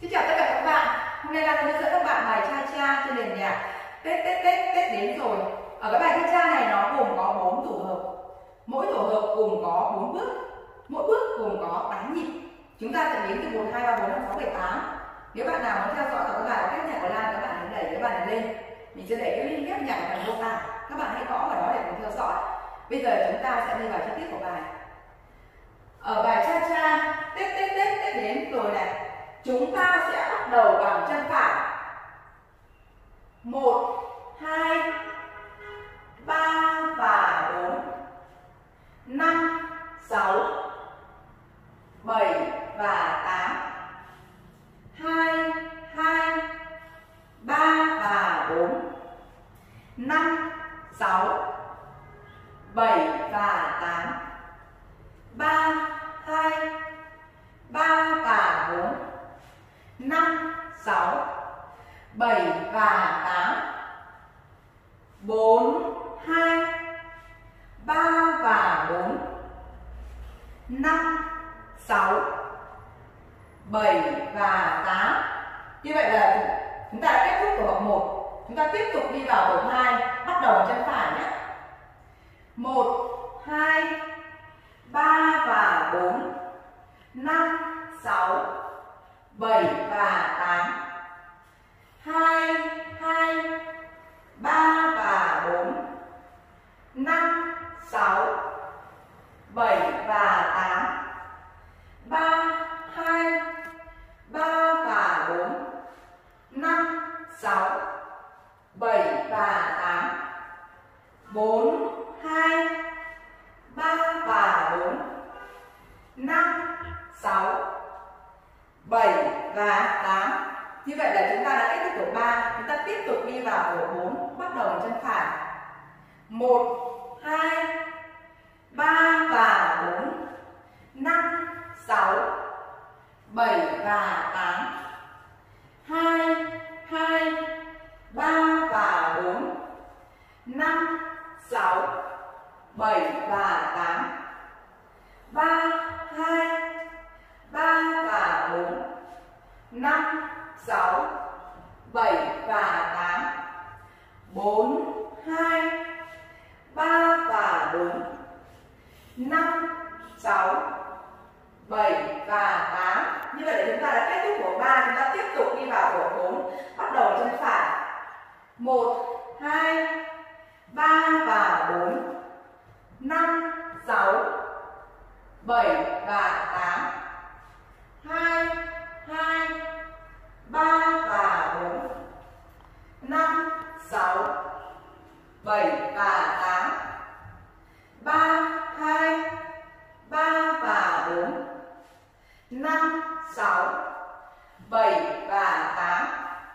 Xin chào tất cả các bạn. Hôm nay là hướng dẫn các bạn bài cha cha trên nền nhạc Tết đến rồi. Ở cái bài cha cha này nó gồm có 4 tổ hợp. Mỗi tổ hợp gồm có 4 bước. Mỗi bước gồm có 8 nhịp. Chúng ta sẽ đếm từ 1 2 3 4 5 6 7 8. Nếu bạn nào muốn theo dõi các bài cách nhạc của Lan, các bạn hãy đẩy cái bài này lên. Mình sẽ để cái link ghép nhạc ở phần mô tả. Các bạn hãy gõ vào đó để cùng theo dõi. Bây giờ chúng ta sẽ đi vào chi tiết của bài. Ở bài cha cha Tết đến rồi này, chúng ta sẽ bắt đầu bằng chân phải. 1 2 3 và 4 5 6 7 và 8 2 2 3 và 4 5 6 7 và 8 3 2 3 và 4 5 6 7 và 8 4 2 3 và 4 5 6 7 và 8. Như vậy là chúng ta đã kết thúc tổ hợp 1. Chúng ta tiếp tục đi vào tổ hợp 2, bắt đầu bằng chân phải nhé. 1 2 3 và 4 5 6 7 và 8 2 2 3 và 4 5 6 7 và 8 3 2 3 và 4 5 6 7 và 8 4 2 3 và 4 5 6 7 và 8. Như vậy là chúng ta đã kết thúc tổ 3. Chúng ta tiếp tục đi vào tổ 4, bắt đầu bằng chân phải. 1 2 3 và 4 5 6 7 và 8 2 2 3 và 4 5 6 7 và 8 3 2 3 và 4 5 6 7 và 8 4 2 3 và 4 5 6 7 và 8. Như vậy là chúng ta đã kết thúc tổ 3. Chúng ta tiếp tục đi vào tổ 4, bắt đầu chân phải. 1 2 3 và 4 5 6 7 và 8 2 2 3 và 4 5 6 7 và 8 3 2 3 và 4 5 6 7 và 8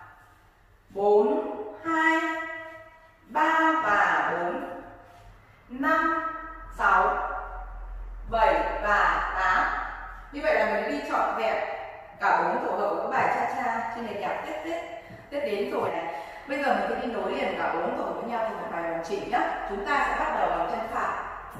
4 2 3 và 4 5 6 7 và 8. Như vậy là mình đã đi trọn vẹn cả 4 tổ hợp của các bài cha cha trên nền nhạc Tết đến rồi này. Bây giờ mình sẽ đi nối liền cả 4 tổ hợp với nhau thành một bài hoàn chỉnh nhé. Chúng ta sẽ bắt đầu bằng chân phải.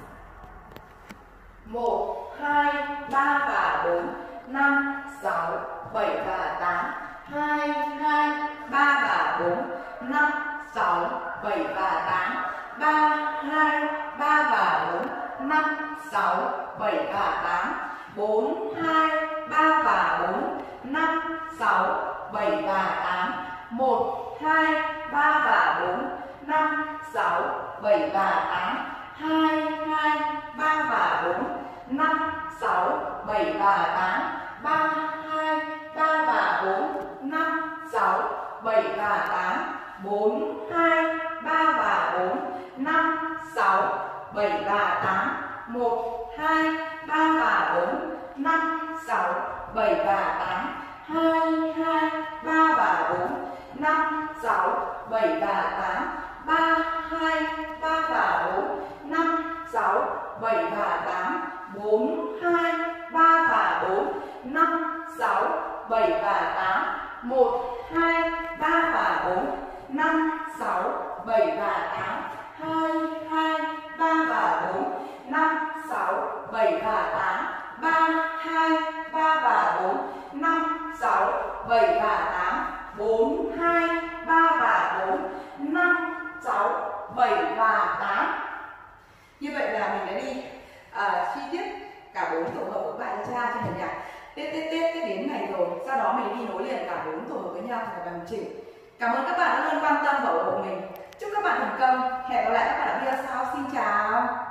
1 2 3 và 4 5 6 7 và 8 2 2 3 và 4 5 6 7 và 8 3 2 3 và 4 5 6 7 và 8 4 2 3 và 4 5 6 7 và 8 1 2 3 và 4 5 6 7 và 8 2 2 3 và 4 5 6 7 và 8 3 2 3 và 4 5 6 7 và 8 4 2 3 và 4 5 6 7 và 8 1 2 3 và 4 5 6 7 và 8 2 2 3 và 4 5 6 7 và 8 3 2 3 và 4 5 6 7 và 8 4 2 3 và 4 5 6 7 và 8 1 2 3 và 4 5 6 7 và 8 2 2 3 và 4 5 6 7 và 8 3 2 3 và 4 5 6 7 và 8, 4, 2, 3 và 4, 5, 6, 7 và 8. Như vậy là mình đã đi chi tiết cả 4 tổ hợp của các bạn cho cha trên nền nhạc tết đến này rồi. Sau đó mình đi nối liền cả 4 tổ hợp với nhau thành hoàn chỉnh. Cảm ơn các bạn đã luôn quan tâm và ủng hộ mình. Chúc các bạn thành công. Hẹn gặp lại các bạn ở video sau. Xin chào.